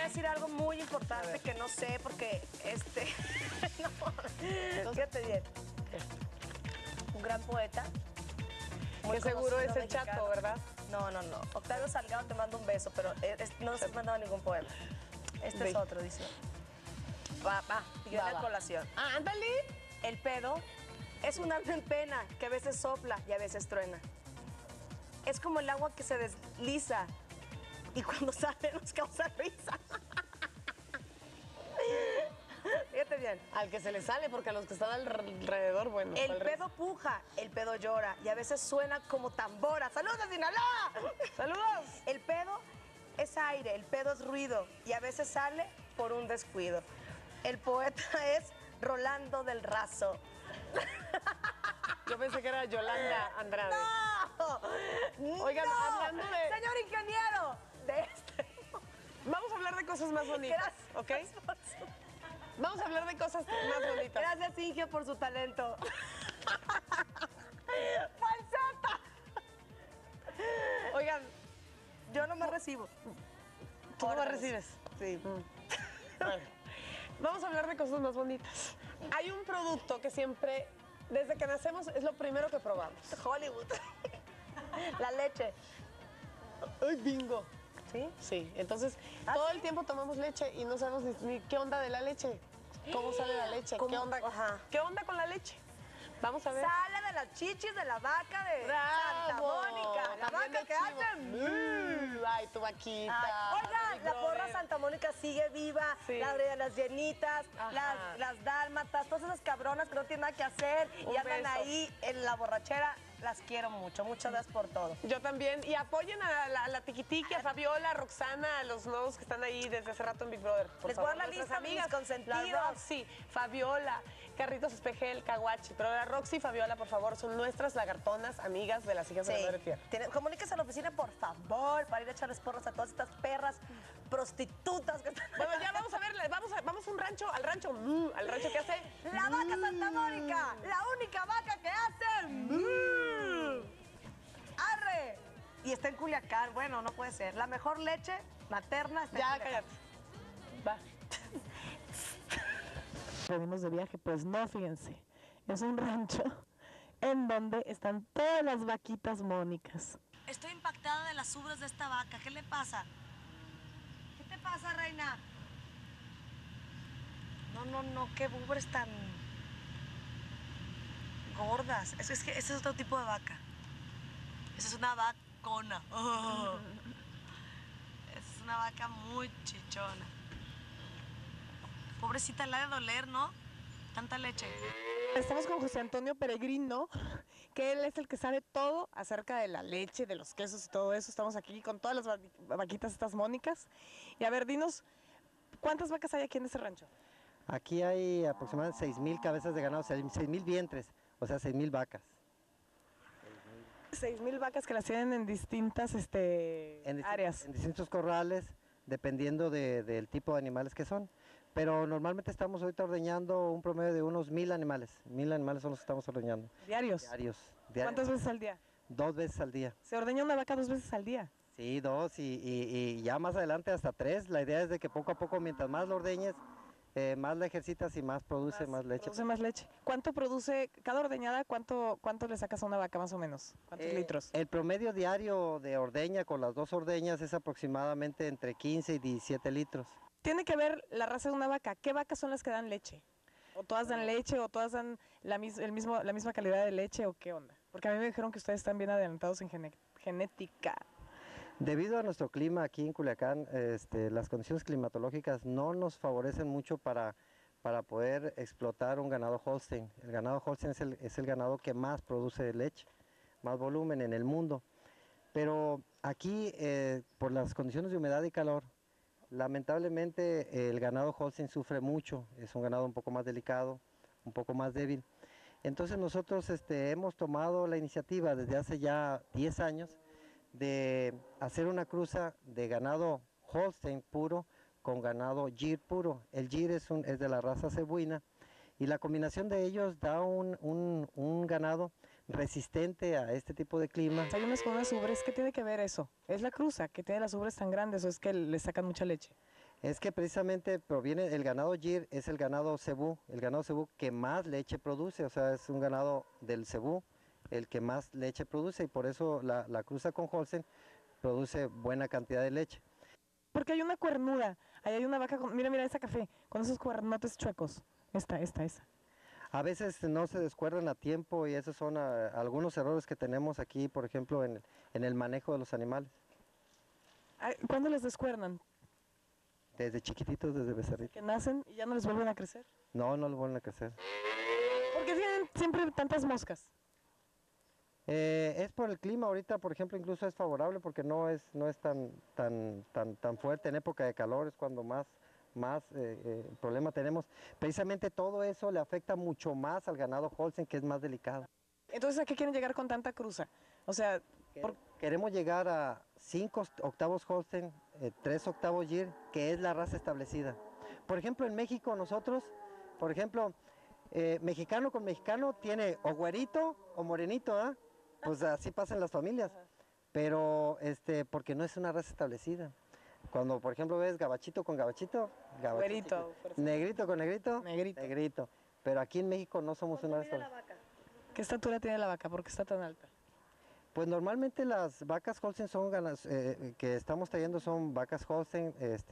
decir algo muy importante que no sé porque no, fíjate bien. Un gran poeta. Que seguro es el mexicano. Chato, ¿verdad? No. Octavio Salgado te manda un beso, pero no nos has mandado ningún poema. Este es otro, dice. Va, y viene a colación. ¡Ándale! El pedo es un ave en pena que a veces sopla y a veces truena. Es como el agua que se desliza y cuando sale nos causa risa. Fíjate bien. Al que se le sale, porque a los que están alrededor, bueno. El pedo puja, el pedo llora y a veces suena como tambora. ¡Saludos, Sinaloa! ¡Saludos! El pedo es aire, el pedo es ruido y a veces sale por un descuido. El poeta es Rolando del Razo. Yo pensé que era Yolanda Andrade. ¡No! Oigan, ¡No! hablando de... Señor ingeniero, de este... Vamos a hablar de cosas más bonitas, Gracias, ¿ok? Vamos a hablar de cosas más bonitas. Gracias, Inge, por su talento. ¡Falsata! Oigan, Yo no me recibo. ¿tú no me recibes? Sí. Bueno, vamos a hablar de cosas más bonitas. Hay un producto que siempre, desde que nacemos, es lo primero que probamos. Hollywood. La leche. ¡Ay, bingo! ¿Sí? Sí, entonces todo el tiempo tomamos leche y no sabemos ni qué onda de la leche. ¿Cómo sale la leche? ¿Cómo? ¿Qué onda? Ajá. ¿Qué onda con la leche? Vamos a ver. Sale de las chichis de la vaca de Santa ¡Bravo! Mónica. La También vaca de que chivo. hace... Ay, tu vaquita. Ay, oigan, Big la porra Brother. Santa Mónica sigue viva, Sí. las llenitas, Ajá. las dálmatas, todas esas cabronas que no tienen nada que hacer y Un andan beso. ahí en la borrachera, las quiero mucho. Muchas gracias por todo. Yo también. Y apoyen a la Tiquitiqui, a Fabiola, a Roxana, a los nuevos que están ahí desde hace rato en Big Brother. Por Les favor, voy a dar la nuestras lista de mis consentidos. La Roxy, Fabiola, Carritos Espejel, Caguachi. Pero la Roxy y Fabiola, por favor, son nuestras lagartonas amigas de las hijas de la Madre Tierra. Comuníquese a la oficina, por favor, para ir a echarles porras a todas estas perras prostitutas que están... Bueno, ya vamos a ver, vamos a un rancho, al rancho que hace... La vaca Santa Mónica, la única vaca que hace... ¡Arre! Y está en Culiacán, bueno, no puede ser. La mejor leche materna está en Ya, Culiacán. cállate. Va. Venimos de viaje, pues no, fíjense. Es un rancho en donde están todas las vaquitas mónicas. Estoy impactada de las ubres de esta vaca. ¿Qué le pasa? ¿Qué te pasa, reina? No, qué ubres tan gordas. Es que ese es otro tipo de vaca. Esa es una vacona. Oh. Esa es una vaca muy chichona. Pobrecita, la de doler, ¿no? Tanta leche. Estamos con José Antonio Peregrino, que él es el que sabe todo acerca de la leche, de los quesos y todo eso. Estamos aquí con todas las vaquitas estas mónicas. Y a ver, dinos, ¿cuántas vacas hay aquí en ese rancho? Aquí hay aproximadamente 6,000 cabezas de ganado, 6,000 vientres, o sea, 6,000 vacas. 6,000 vacas que las tienen en distintas áreas. En distintos corrales, dependiendo del tipo de animales que son. Pero normalmente estamos ahorita ordeñando un promedio de unos 1,000 animales. 1,000 animales son los que estamos ordeñando. ¿Diarios? Diarios. ¿Cuántas veces al día? 2 veces al día. ¿Se ordeña una vaca 2 veces al día? Sí, 2 y ya más adelante hasta 3. La idea es de que poco a poco, mientras más lo ordeñes, más la ejercitas y más produce más leche. Produce más leche. ¿Cuánto produce cada ordeñada? ¿Cuánto le sacas a una vaca más o menos? ¿Cuántos litros? El promedio diario de ordeña con las 2 ordeñas es aproximadamente entre 15 y 17 litros. Tiene que ver la raza de una vaca. ¿Qué vacas son las que dan leche? ¿O todas dan leche o todas dan la misma calidad de leche o qué onda? Porque a mí me dijeron que ustedes están bien adelantados en genética. Debido a nuestro clima aquí en Culiacán, las condiciones climatológicas no nos favorecen mucho para poder explotar un ganado Holstein. El ganado Holstein es el ganado que más produce leche, más volumen en el mundo. Pero aquí, por las condiciones de humedad y calor, lamentablemente el ganado Holstein sufre mucho. Es un ganado un poco más delicado, un poco más débil. Entonces nosotros hemos tomado la iniciativa desde hace ya 10 años de hacer una cruza de ganado Holstein puro con ganado Gir puro. El Gir es de la raza cebuina y la combinación de ellos da un ganado resistente a este tipo de clima. Hay unas con unas ubres, ¿qué tiene que ver eso? ¿Es la cruza que tiene las ubres tan grandes o es que le sacan mucha leche? Es que precisamente proviene, el ganado Gir es el ganado cebú que más leche produce, o sea, es un ganado del cebú el que más leche produce y por eso la cruza con Holstein produce buena cantidad de leche. Porque hay una cuernuda, ahí hay una vaca con, mira, esa café, con esos cuernotes chuecos. Esta. A veces no se descuerdan a tiempo y esos son algunos errores que tenemos aquí, por ejemplo, en el manejo de los animales. ¿Cuándo les descuernan? Desde chiquititos, desde becerritos. ¿Que nacen y ya no les vuelven a crecer? No, no les vuelven a crecer. ¿Por qué tienen siempre tantas moscas? Es por el clima ahorita, por ejemplo, incluso es favorable porque no es tan fuerte en época de calor, es cuando más problema tenemos. Precisamente todo eso le afecta mucho más al ganado Holstein, que es más delicado. Entonces, ¿a qué quieren llegar con tanta cruza? O sea, Queremos llegar a 5 octavos Holstein, 3 octavos Gir, que es la raza establecida. Por ejemplo, en México nosotros, por ejemplo, mexicano con mexicano tiene o güerito o morenito, ¿ah? Pues así pasan las familias, pero porque no es una raza establecida. Cuando, por ejemplo, ves gabachito con gabachito, güerito, negrito con negrito, negrito. negrito. Pero aquí en México no somos una raza establecida. ¿Qué estatura tiene la vaca? ¿Por qué está tan alta? Pues normalmente las vacas Holstein que estamos trayendo son vacas Holstein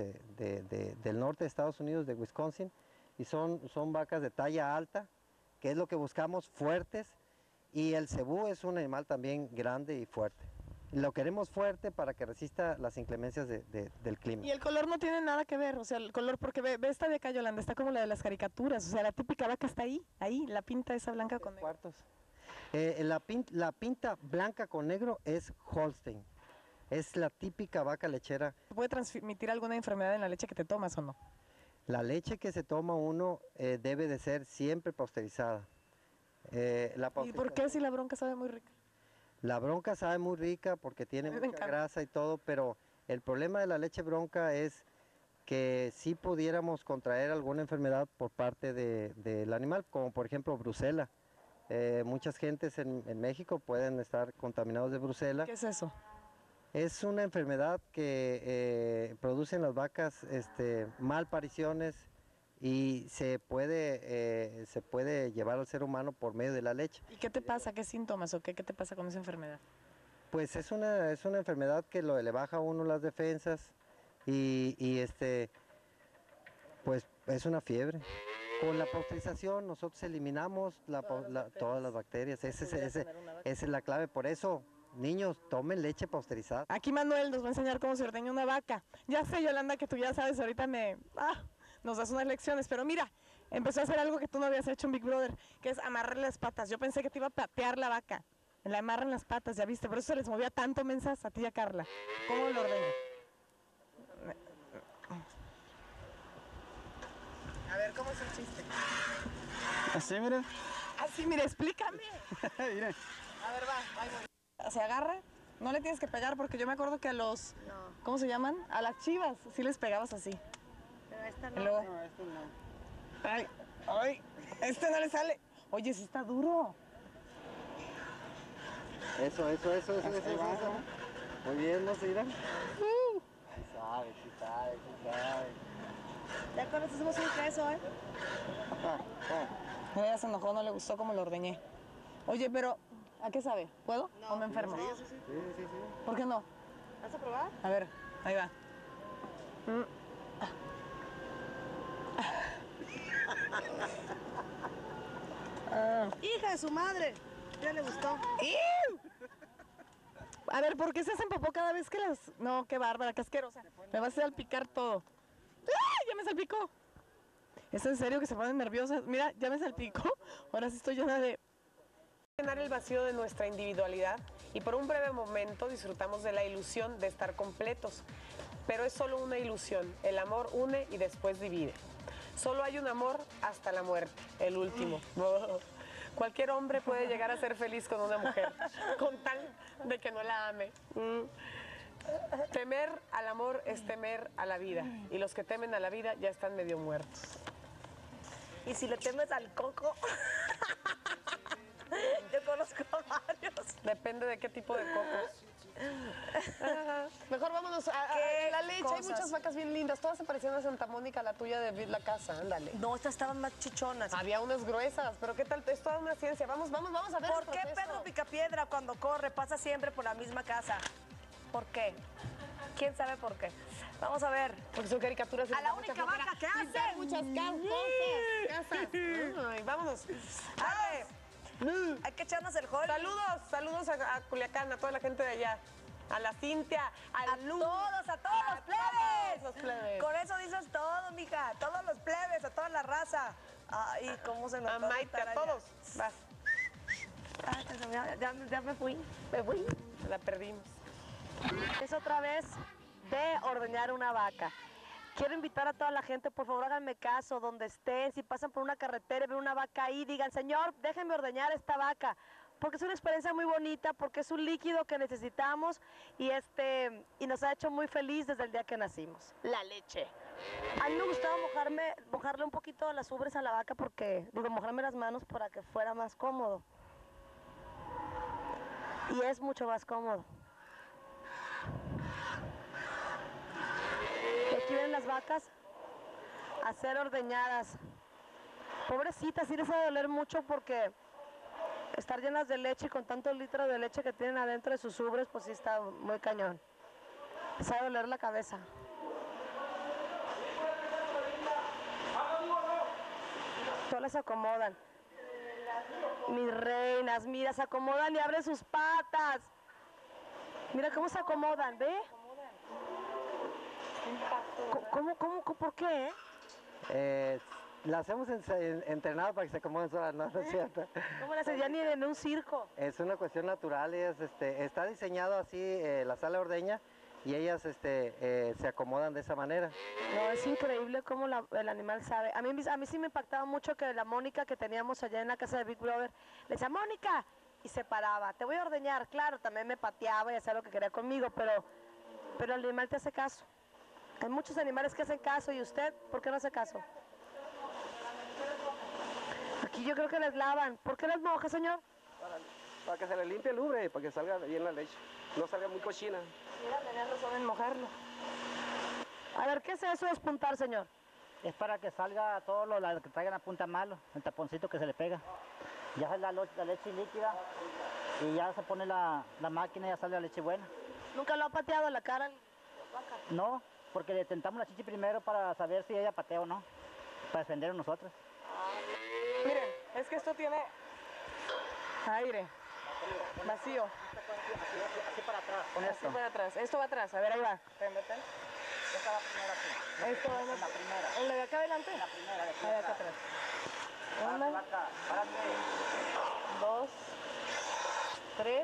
del norte de Estados Unidos, de Wisconsin, y son vacas de talla alta, que es lo que buscamos, fuertes, y el cebú es un animal también grande y fuerte. Lo queremos fuerte para que resista las inclemencias del clima. Y el color no tiene nada que ver, o sea, el color, porque ve esta de acá, Yolanda, está como la de las caricaturas, o sea, la típica vaca está ahí, la pinta esa blanca con negro. Cuartos. La pinta blanca con negro es Holstein, es la típica vaca lechera. ¿Puede transmitir alguna enfermedad en la leche que te tomas o no? La leche que se toma uno debe de ser siempre pasteurizada. ¿Y por qué si la bronca sabe muy rica? La bronca sabe muy rica porque tiene mucha grasa y todo, pero el problema de la leche bronca es que sí pudiéramos contraer alguna enfermedad por parte del animal, como por ejemplo brucela. Muchas gentes en México pueden estar contaminados de brucela. ¿Qué es eso? Es una enfermedad que producen las vacas malpariciones y se puede llevar al ser humano por medio de la leche. ¿Y qué te pasa? ¿Qué síntomas o qué te pasa con esa enfermedad? Pues es una enfermedad que le baja a uno las defensas y pues es una fiebre. Con la pasteurización nosotros eliminamos todas las bacterias, esa es la clave, por eso niños tomen leche pasteurizada. Aquí Manuel nos va a enseñar cómo se ordeña una vaca. Ya sé, Yolanda, que tú ya sabes, ahorita nos das unas lecciones, pero mira, empezó a hacer algo que tú no habías hecho en Big Brother, que es amarrarle las patas. Yo pensé que te iba a patear la vaca, la amarran las patas, ya viste, por eso se les movía tanto mensas a ti y a Carla. ¿Cómo lo ordena? A ver, ¿cómo es el chiste? Así, mire. Así, mire, explícame. Mire. A ver, va, ahí voy. Se agarra, no le tienes que pegar porque yo me acuerdo que a los, ¿cómo se llaman? A las chivas, sí les pegabas así. Pero esta Y luego, No, esto no. ay, este no le sale. Oye, sí está duro. Eso. Muy bien, ¿no se irán? Sí sabe. Ya con esto hacemos un queso, ¿eh? Ya se enojó, no le gustó como lo ordeñé. Oye, pero, ¿a qué sabe? ¿Puedo? ¿O me enfermo? Sí. ¿Por qué no? ¿Vas a probar? A ver, ahí va. ¡Hija de su madre! Ya le gustó. A ver, ¿por qué se hacen popó cada vez que las...? No, qué bárbara, qué asquerosa. Me vas a salpicar todo. ¡Ay, ya me salpicó! ¿Es en serio que se ponen nerviosas? Mira, ya me salpicó. Ahora sí estoy llena de... Llenar el vacío de nuestra individualidad y por un breve momento disfrutamos de la ilusión de estar completos. Pero es solo una ilusión. El amor une y después divide. Solo hay un amor hasta la muerte, el último. Cualquier hombre puede llegar a ser feliz con una mujer, con tal de que no la ame. Temer al amor es temer a la vida, y los que temen a la vida ya están medio muertos. Y si le temes al coco, yo conozco varios. Depende de qué tipo de cocos. Mejor vámonos a ¿Qué la leche. Hay cosas? muchas vacas bien lindas. Todas se parecían a Santa Mónica, la tuya de la casa. Ándale. No, estas estaban más chichonas. Había unas gruesas, pero ¿qué tal? Es toda una ciencia. Vamos a ver. ¿Por el qué proceso. Pedro Picapiedra cuando corre pasa siempre por la misma casa? ¿Por qué? ¿Quién sabe por qué? Vamos a ver. Porque son caricaturas. y A les la da mucha única flojera vaca que pintar hace. muchas casas. Ay, vámonos. Arre. Hay que echarnos el hall. Saludos a Culiacán, a toda la gente de allá. A la Cintia, A todos los plebes. los plebes. Con eso dices todo, mija. Todos los plebes, a toda la raza. Ay, cómo se nos A Maite, a todos. Vas, Ay, ya me fui. la perdimos. Es otra vez de ordeñar una vaca. Quiero invitar a toda la gente, por favor, háganme caso, donde estén, si pasan por una carretera y ven una vaca ahí, digan, señor, déjenme ordeñar esta vaca, porque es una experiencia muy bonita, porque es un líquido que necesitamos y nos ha hecho muy feliz desde el día que nacimos. La leche. A mí me gustaba mojarle un poquito las ubres a la vaca mojarme las manos para que fuera más cómodo. Y es mucho más cómodo. Y aquí vienen las vacas a ser ordeñadas. Pobrecitas, sí les ha de doler mucho porque estar llenas de leche y con tantos litros de leche que tienen adentro de sus ubres, pues sí está muy cañón. Les ha de doler la cabeza. Todas las acomodan. Mis reinas, mira, se acomodan y abren sus patas. Mira cómo se acomodan, ¿ve? ¿Por qué? La hacemos entrenado para que se acomoden solas, no, no es cierto. ¿Cómo le hacían ni en un circo? Es una cuestión natural, está diseñado así la sala ordeña y ellas se acomodan de esa manera. No, es increíble cómo el animal sabe. A mí sí me impactaba mucho que la Mónica que teníamos allá en la casa de Big Brother, le decía, Mónica, y se paraba, te voy a ordeñar. Claro, también me pateaba y hacía lo que quería conmigo, pero el animal te hace caso. Hay muchos animales que hacen caso, ¿y usted por qué no hace caso? Aquí yo creo que les lavan. ¿Por qué les moja, señor? Para que se le limpie el ubre, para que salga bien la leche. No salga muy cochina. Mira, tenía razón en mojarlo. A ver, ¿qué es eso de espuntar, señor? Es para que salga todo lo que traigan a punta malo, el taponcito que se le pega. Ya sale la leche líquida y ya se pone la máquina y ya sale la leche buena. ¿Nunca lo ha pateado en la cara? No, porque le tentamos la chichi primero para saber si ella patea o no, para defendernos nosotros. Miren, es que esto tiene aire, vacío. Así para atrás, con Así esto. para atrás. Esto va atrás. A ver, ahí va. Esta va primero aquí. Esto va En la primera. ¿En la de acá adelante? La primera, de aquí Ahí acá atrás. atrás. Párate, Una, vaca, párate. 2, 3,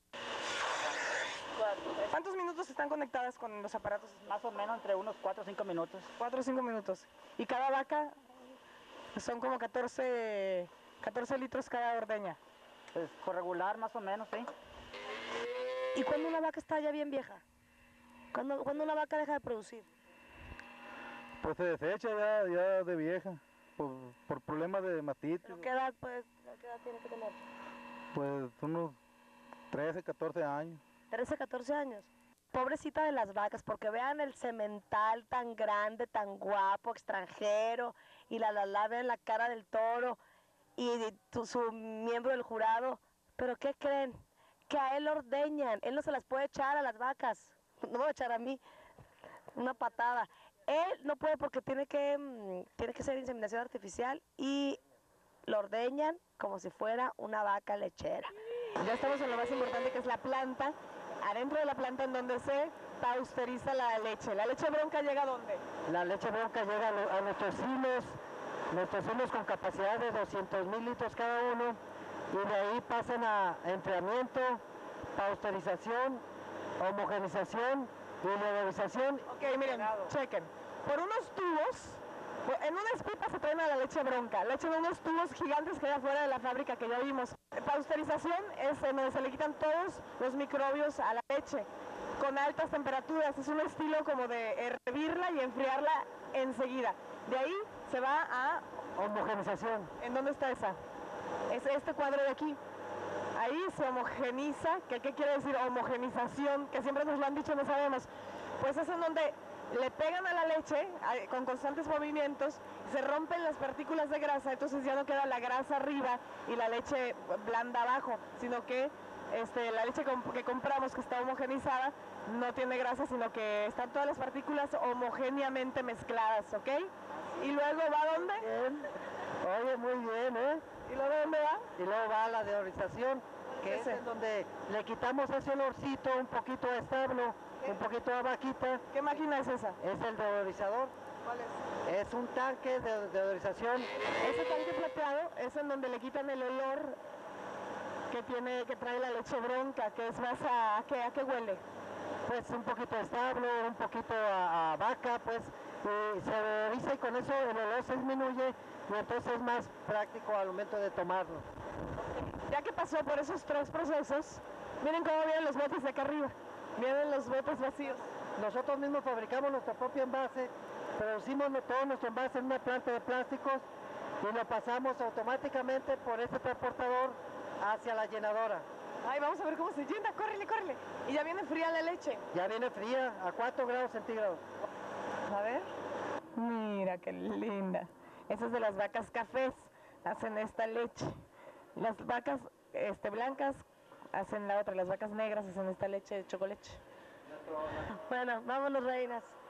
4. ¿Cuántos minutos están conectadas con los aparatos? Más o menos entre unos 4 o 5 minutos. 4 o 5 minutos. Y cada vaca son como 14 litros cada ordeña. Pues por regular más o menos, sí. ¿Y cuando una vaca está ya bien vieja? ¿Cuándo una vaca deja de producir? Pues se desecha ya de vieja, por problemas de matitis, ¿Pero qué edad, pues, qué edad tiene que tener? pues unos 13, 14 años. 13, 14 años. Pobrecita de las vacas, porque vean el semental tan grande, tan guapo, extranjero, y vean la cara del toro y su miembro del jurado. ¿Pero qué creen? Que a él lo ordeñan, él no se las puede echar a las vacas, no me va a echar a mí una patada. Él no puede porque tiene que ser inseminación artificial y lo ordeñan como si fuera una vaca lechera. Ya estamos en lo más importante, que es la planta. Adentro de la planta en donde se pasteuriza la leche. ¿La leche bronca llega a dónde? La leche bronca llega a nuestros hilos con capacidad de 200,000 litros cada uno, y de ahí pasan a enfriamiento, pasteurización, homogenización y nebulización. Ok, miren, chequen. Por unos tubos, en unas pipas se traen a la leche bronca. Le echan unos tubos gigantes que hay afuera de la fábrica que ya vimos. Pasteurización es en donde se le quitan todos los microbios a la leche con altas temperaturas. Es un estilo como de hervirla y enfriarla enseguida. De ahí se va a Homogenización. ¿En dónde está esa? Es este cuadro de aquí. ahí se homogeniza, ¿qué quiere decir homogenización? Que siempre nos lo han dicho, no sabemos. Pues es en donde le pegan a la leche con constantes movimientos, se rompen las partículas de grasa, entonces ya no queda la grasa arriba y la leche blanda abajo, sino que la leche que compramos, que está homogenizada, no tiene grasa, sino que están todas las partículas homogéneamente mezcladas, ¿ok? ¿Y luego va a dónde? Bien. Oye, muy bien, ¿eh? ¿Y luego dónde va? Y luego va la deodorización, que es Ese. en donde le quitamos ese olorcito, un poquito de establo, un poquito de vaquita. ¿Qué máquina es esa? Es el deodorizador. ¿Cuál es? Es un tanque de deodorización. Ese tanque plateado es en donde le quitan el olor que trae la leche bronca, que es más ¿a qué huele? Pues un poquito de establo, un poquito a vaca, pues se deodoriza y con eso el olor se disminuye y entonces es más práctico al momento de tomarlo. Ya que pasó por esos 3 procesos, miren cómo vienen los botes de acá arriba. Vienen los botes vacíos. Nosotros mismos fabricamos nuestro propio envase, producimos todo nuestro envase en una planta de plásticos y lo pasamos automáticamente por este transportador hacia la llenadora. Ay, vamos a ver cómo se llena, córrele, córrele. Y ya viene fría la leche. Ya viene fría a 4 grados centígrados. A ver. Mira qué linda. Esa es de las vacas cafés, hacen esta leche. Las vacas blancas hacen la otra, las vacas negras hacen esta leche de chocolate. Bueno, vámonos, reinas.